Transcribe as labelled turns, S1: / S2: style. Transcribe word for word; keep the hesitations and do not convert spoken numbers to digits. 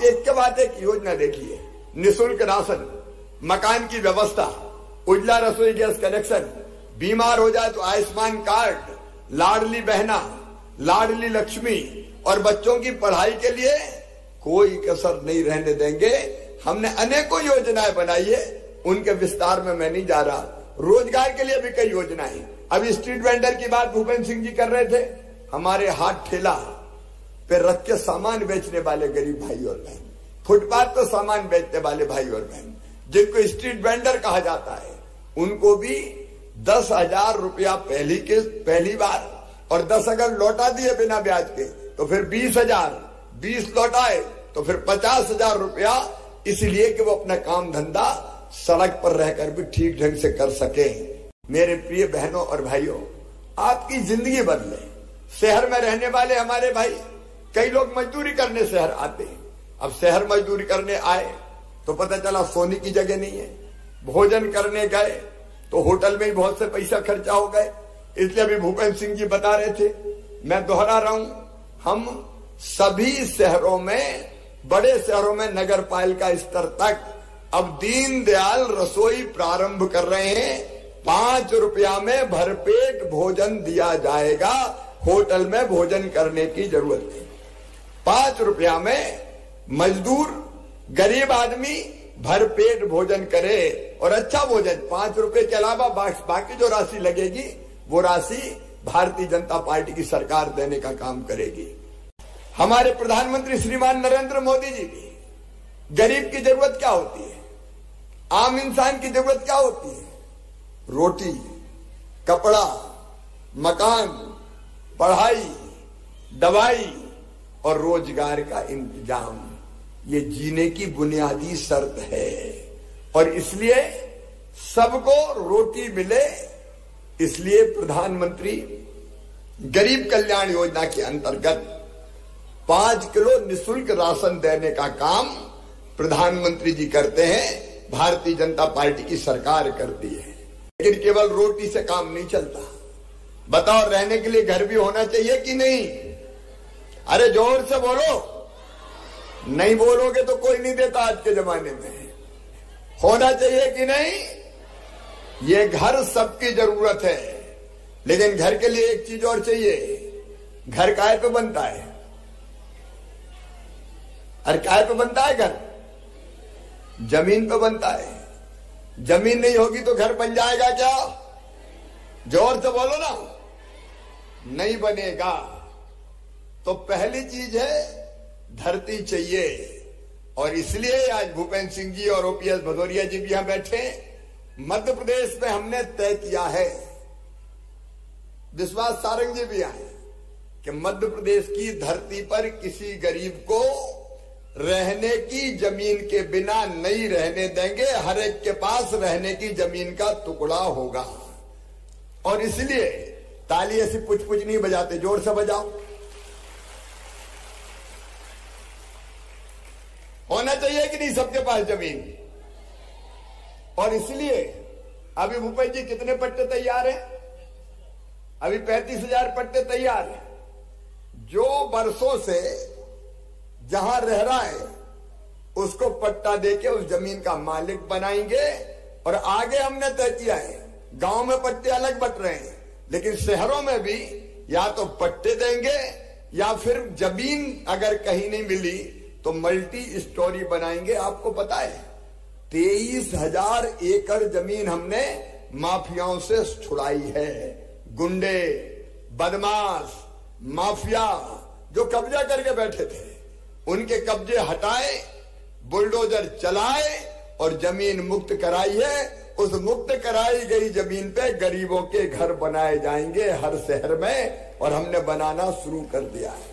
S1: आप एक के बाद एक योजना देखिए, निःशुल्क राशन, मकान की व्यवस्था, उज्ज्वला रसोई गैस कनेक्शन, बीमार हो जाए तो आयुष्मान कार्ड, लाडली बहना, लाडली लक्ष्मी, और बच्चों की पढ़ाई के लिए कोई कसर नहीं रहने देंगे। हमने अनेकों योजनाएं बनाई है, उनके विस्तार में मैं नहीं जा रहा। रोजगार के लिए भी कई योजनाएं। अभी स्ट्रीट वेंडर की बात भूपेंद्र सिंह जी कर रहे थे। हमारे हाथ ठेला पे रख के सामान बेचने वाले गरीब भाई और बहन, फुटपाथ पर सामान बेचने वाले भाई और बहन, जिनको स्ट्रीट वेंडर कहा जाता है, उनको भी दस हजार रुपया पहली किस्त पहली बार, और दस अगर लौटा दिए बिना ब्याज के तो फिर बीस हजार, बीस लौटाए तो फिर पचास हजार रुपया, इसलिए कि वो अपना काम धंधा सड़क पर रहकर भी ठीक ढंग से कर सके। मेरे प्रिय बहनों और भाइयों, आपकी जिंदगी बदले। शहर में रहने वाले हमारे भाई, कई लोग मजदूरी करने शहर आते हैं। अब शहर मजदूरी करने आए तो पता चला सोने की जगह नहीं है, भोजन करने गए तो होटल में ही बहुत से पैसा खर्चा हो गए। इसलिए अभी भूपेंद्र सिंह जी बता रहे थे, मैं दोहरा रहा हूं, हम सभी शहरों में, बड़े शहरों में नगर पालिका स्तर तक अब दीनदयाल रसोई प्रारंभ कर रहे हैं। पांच रुपया में भरपेट भोजन दिया जाएगा, होटल में भोजन करने की जरूरत नहीं। पांच रुपया में मजदूर, गरीब आदमी भरपेट भोजन करे, और अच्छा भोजन। पांच रुपए के अलावा बाकी जो राशि लगेगी वो राशि भारतीय जनता पार्टी की सरकार देने का काम करेगी। हमारे प्रधानमंत्री श्रीमान नरेंद्र मोदी जी भी, गरीब की जरूरत क्या होती है, आम इंसान की जरूरत क्या होती है? रोटी, कपड़ा, मकान, पढ़ाई, दवाई और रोजगार का इंतजाम, ये जीने की बुनियादी शर्त है। और इसलिए सबको रोटी मिले, इसलिए प्रधानमंत्री गरीब कल्याण योजना के अंतर्गत पांच किलो निःशुल्क राशन देने का काम प्रधानमंत्री जी करते हैं, भारतीय जनता पार्टी की सरकार करती है। लेकिन केवल रोटी से काम नहीं चलता। बताओ, रहने के लिए घर भी होना चाहिए कि नहीं? अरे जोर से बोलो, नहीं बोलोगे तो कोई नहीं देता आज के जमाने में। होना चाहिए कि नहीं? ये घर सबकी जरूरत है, लेकिन घर के लिए एक चीज और चाहिए। घर काहे पे बनता है? अरे काहे पे बनता है घर? जमीन पे बनता है। जमीन नहीं होगी तो घर बन जाएगा क्या? जोर से बोलो ना, नहीं बनेगा। तो पहली चीज है धरती चाहिए, और इसलिए आज भूपेंद्र सिंह जी और ओपीएस भदौरिया जी भी यहां बैठे। मध्य प्रदेश में हमने तय किया है, विश्वास सारंग जी भी आए, कि मध्य प्रदेश की धरती पर किसी गरीब को रहने की जमीन के बिना नहीं रहने देंगे। हर एक के पास रहने की जमीन का टुकड़ा होगा। और इसलिए ताली ऐसी पुछ पुछ नहीं बजाते, जोर से बजाओ। होना चाहिए कि नहीं सबके पास जमीन? और इसलिए अभी भूपेश जी कितने पट्टे तैयार हैं? अभी पैंतीस हजार पट्टे तैयार हैं। जो बरसों से जहां रह रहा है उसको पट्टा देके उस जमीन का मालिक बनाएंगे। और आगे हमने तय किया है, गांव में पट्टे अलग बट रहे हैं, लेकिन शहरों में भी या तो पट्टे देंगे या फिर जमीन अगर कहीं नहीं मिली तो मल्टी स्टोरी बनाएंगे। आपको पता है तेईस हजार एकड़ जमीन हमने माफियाओं से छुड़ाई है। गुंडे, बदमाश, माफिया जो कब्जा करके बैठे थे, उनके कब्जे हटाए, बुलडोजर चलाए और जमीन मुक्त कराई है। उस मुक्त कराई गई जमीन पे गरीबों के घर बनाए जाएंगे हर शहर में, और हमने बनाना शुरू कर दिया है।